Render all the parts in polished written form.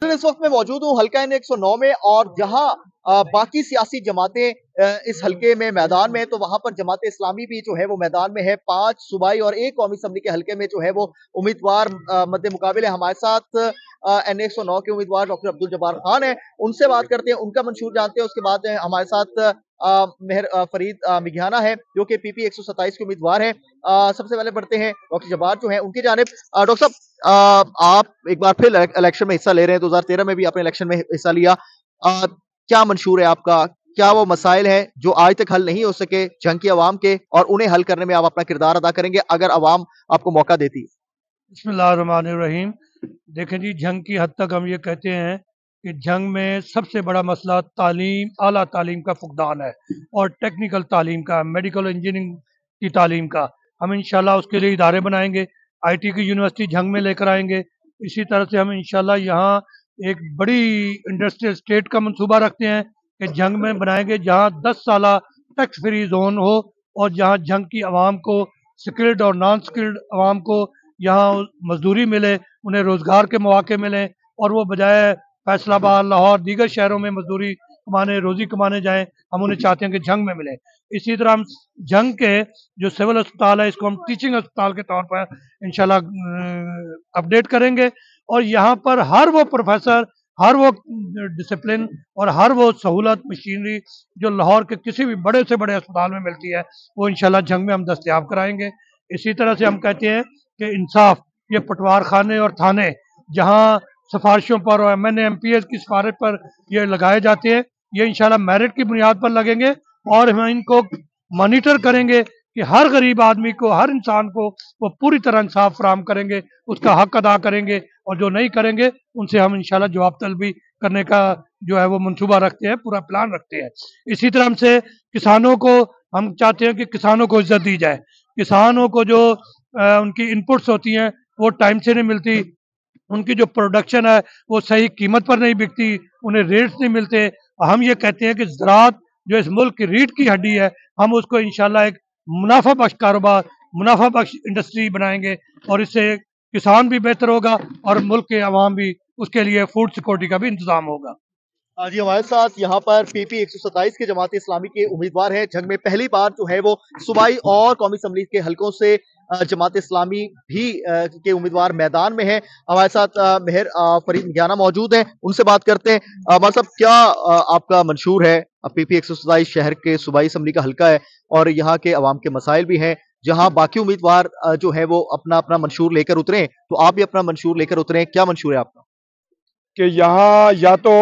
दरअसल इस वक्त मैं मौजूद हूँ हल्का N 109 में और जहाँ बाकी सियासी जमातें इस हल्के में मैदान में है तो वहां पर जमात इस्लामी भी जो है वो मैदान में है। 5 सूबाई और 1 कौमी असम्बली के हल्के में जो है वो उम्मीदवार मद्दे मुकाबले हमारे साथ N 109 के उम्मीदवार डॉक्टर अब्दुल जब्बार खान है। उनसे बात करते हैं, उनका मंशूर जानते हैं। उसके बाद हमारे साथ मेहर फरीद मिघाना है जो कि PP 127 के उम्मीदवार हैं। सबसे पहले बढ़ते हैं डॉक्टर जब्बार जो है उनकी जानिब। डॉक्टर साहब, आप एक बार फिर इलेक्शन में हिस्सा ले रहे हैं। 2013 में भी आपने इलेक्शन में हिस्सा लिया। क्या मंशूर है आपका? क्या वो मसाइल हैं जो आज तक हल नहीं हो सके जंग की अवाम के, और उन्हें हल करने में आप अपना किरदार अदा करेंगे अगर अवाम आपको मौका देती है? बिस्मिल्लाहिर्रहमानिर्रहीम। देखें जी, जंग की हद तक हम ये कहते हैं कि जंग में सबसे बड़ा मसला तालीम, आला तालीम का फुकदान है और टेक्निकल तालीम का, मेडिकल इंजीनियरिंग की तालीम का। हम इंशाल्लाह उसके लिए इदारे बनाएंगे, IT की यूनिवर्सिटी जंग में लेकर आएंगे। इसी तरह से हम इंशाल्लाह यहाँ एक बड़ी इंडस्ट्रियल स्टेट का मंसूबा रखते हैं कि जंग में बनाएंगे, जहाँ 10 साला टैक्स फ्री जोन हो और जहाँ जंग की आवाम को, स्किल्ड और नॉन स्किल्ड आवाम को यहाँ मजदूरी मिले, उन्हें रोजगार के मौके मिलें और वो बजाय फैसलाबाद, लाहौर, दीगर शहरों में मजदूरी कमाने, रोजी कमाने जाएं। हम उन्हें चाहते हैं कि जंग में मिले। इसी तरह हम जंग के जो सिविल अस्पताल है इसको हम टीचिंग अस्पताल के तौर पर इंशाल्लाह अपडेट करेंगे और यहाँ पर हर वो प्रोफेसर, हर वो डिसिप्लिन और हर वो सहूलत, मशीनरी जो लाहौर के किसी भी बड़े से बड़े अस्पताल में मिलती है वो इंशाल्लाह जंग में हम दस्तयाब कराएंगे। इसी तरह से हम कहते हैं कि इंसाफ, ये पटवार खाने और थाने जहाँ सिफारिशों पर और MNA MPs की सिफारिश पर ये लगाए जाते हैं, ये इंशाल्लाह मेरिट की बुनियाद पर लगेंगे और हम इनको मॉनिटर करेंगे कि हर गरीब आदमी को, हर इंसान को वो पूरी तरह इंसाफ फराहम करेंगे, उसका हक अदा करेंगे और जो नहीं करेंगे उनसे हम इंशाल्लाह जवाब तलबी करने का जो है वो मंसूबा रखते हैं, पूरा प्लान रखते हैं। इसी तरह से किसानों को हम चाहते हैं कि किसानों को इज्जत दी जाए। किसानों को जो उनकी इनपुट्स होती हैं वो टाइम से नहीं मिलती, उनकी जो प्रोडक्शन है वो सही कीमत पर नहीं बिकती, उन्हें रेट्स नहीं मिलते। हम ये कहते हैं कि ज़राअत जो इस मुल्क की रीढ़ की हड्डी है, हम उसको इंशाल्लाह एक मुनाफा बख्श कारोबार, मुनाफा बख्श इंडस्ट्री बनाएंगे और इससे किसान भी बेहतर होगा और मुल्क के अवाम भी, उसके लिए फूड सिक्योरिटी का भी इंतजाम होगा। जी, हमारे साथ यहाँ पर PP 127 के जमात इस्लामी के उम्मीदवार हैं। जंग में पहली बार जो है वो सूबाई और कौमी असम्बली के हलकों से जमात इस्लामी भी के उम्मीदवार मैदान में हैं। हमारे साथ मेहर फरीद मिघाना मौजूद हैं, उनसे बात करते हैं। हमारे साहब, क्या आपका मंशूर है? PP 127 शहर के सूबाई असम्बली का हल्का है और यहाँ के अवाम के मसाइल भी हैं। जहाँ बाकी उम्मीदवार जो है वो अपना अपना मंशूर लेकर उतरे, तो आप भी अपना मंशूर लेकर उतरे। क्या मंशूर है आपका? कि यहाँ या तो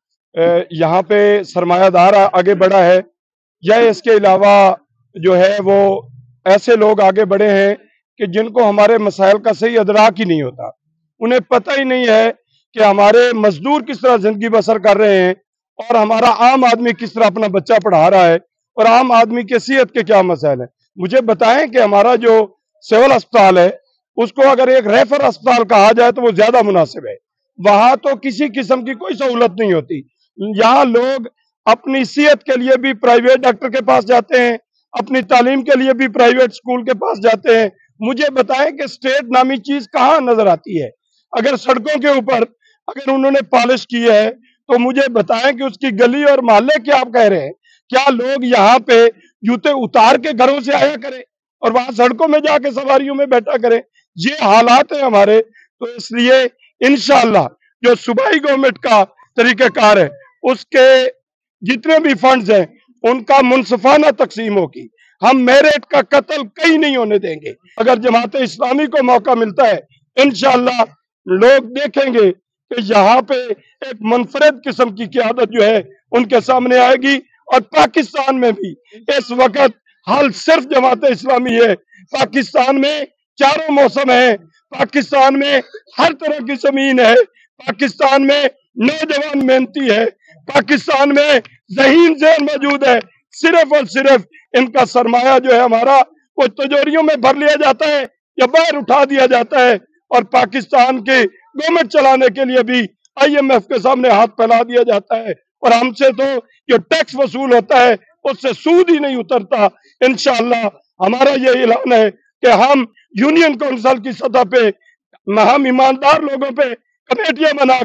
यहाँ पे सरमायादार आगे बढ़ा है या इसके अलावा जो है वो ऐसे लोग आगे बढ़े हैं कि जिनको हमारे मसाइल का सही अदराक ही नहीं होता। उन्हें पता ही नहीं है कि हमारे मजदूर किस तरह जिंदगी बसर कर रहे हैं और हमारा आम आदमी किस तरह अपना बच्चा पढ़ा रहा है और आम आदमी की सेहत के क्या मसाइल हैं। मुझे बताएं कि हमारा जो सिविल अस्पताल है उसको अगर एक रेफर अस्पताल कहा जाए तो वो ज्यादा मुनासिब है। वहां तो किसी किस्म की कोई सहूलत नहीं होती। यहाँ लोग अपनी सेहत के लिए भी प्राइवेट डॉक्टर के पास जाते हैं, अपनी तालीम के लिए भी प्राइवेट स्कूल के पास जाते हैं। मुझे बताएं कि स्टेट नामी चीज कहाँ नजर आती है? अगर सड़कों के ऊपर अगर उन्होंने पॉलिश की है तो मुझे बताएं कि उसकी गली और मोहल्ले क्या आप कह रहे हैं? क्या लोग यहाँ पे जूते उतार के घरों से आया करें और वहां सड़कों में जाके सवारियों में बैठा करें? ये हालात है हमारे। तो इसलिए इंशाअल्लाह जो सूबाई गवर्नमेंट का तरीकाकार है उसके जितने भी फंड्स हैं उनका मुनसिफाना तकसीम होगी। हम मेरिट का कत्ल कहीं नहीं होने देंगे। अगर जमात इस्लामी को मौका मिलता है इंशाअल्लाह लोग देखेंगे कि यहाँ पे एक मुनफरद किस्म की क़यादत जो है उनके सामने आएगी। और पाकिस्तान में भी इस वक्त हाल सिर्फ जमात इस्लामी है। पाकिस्तान में चारों मौसम है, पाकिस्तान में हर तरह की जमीन है, पाकिस्तान में नौजवान मेहनती है, पाकिस्तान में ज़हीन ज़हन मौजूद है। सिर्फ और सिर्फ इनका सरमाया जो है हमारा वो तिजोरियों में भर लिया जाता है या बाहर उठा दिया जाता है और पाकिस्तान के गवर्नमेंट चलाने के लिए भी IMF के सामने हाथ फैला दिया जाता है। और हमसे तो जो टैक्स वसूल होता है उससे सूद ही नहीं उतरता। इंशाअल्लाह हमारा ये ऐलान है कि हम यूनियन काउंसिल की सतह पे हम ईमानदार लोगों पे कमेटियां बना के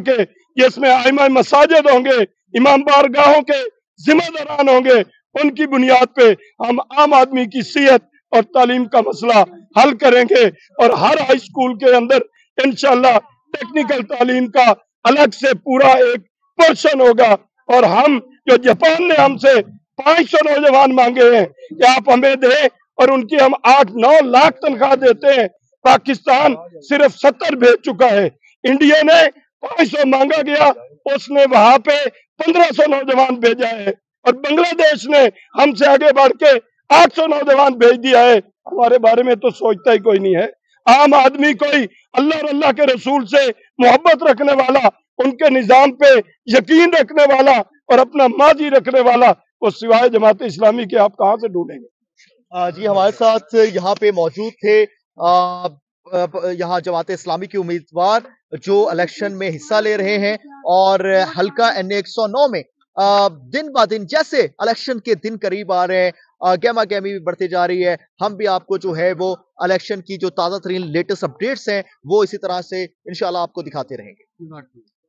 जिसमें आइमा मसाजिद होंगे, इमाम बारगाहों के जिम्मेदारान होंगे, उनकी बुनियाद पे हम आम आदमी की सेहत और तालीम का मसला हल करेंगे। और हर हाई स्कूल के अंदर इंशाल्लाह टेक्निकल तालीम का अलग से पूरा एक पोर्शन होगा। और हम जो जापान ने हमसे 500 नौजवान मांगे हैं कि आप हमें दें, और उनकी हम 8-9 लाख तनख्वाह देते हैं, पाकिस्तान सिर्फ 70 भेज चुका है। इंडिया ने 500 मांगा गया, उसने वहां पे 1500 नौजवान भेजा है। और बांग्लादेश ने हमसे आगे बढ़ के 800 नौजवान भेज दिया है। हमारे बारे में तो सोचता ही कोई नहीं है। आम आदमी कोई अल्लाह और अल्लाह के रसूल से मोहब्बत रखने वाला, उनके निजाम पे यकीन रखने वाला और अपना माजी रखने वाला, वो सिवाय जमात इस्लामी के आप कहां से ढूंढेंगे? जी, हमारे साथ यहाँ पे मौजूद थे यहाँ जमात इस्लामी के उम्मीदवार जो इलेक्शन में हिस्सा ले रहे हैं। और हल्का NA 109 में दिन ब दिन जैसे इलेक्शन के दिन करीब आ रहे हैं, गहमा गहमी भी बढ़ती जा रही है। हम भी आपको जो है वो इलेक्शन की जो ताज़ा तरीन लेटेस्ट अपडेट्स हैं वो इसी तरह से इंशाल्लाह आपको दिखाते रहेंगे।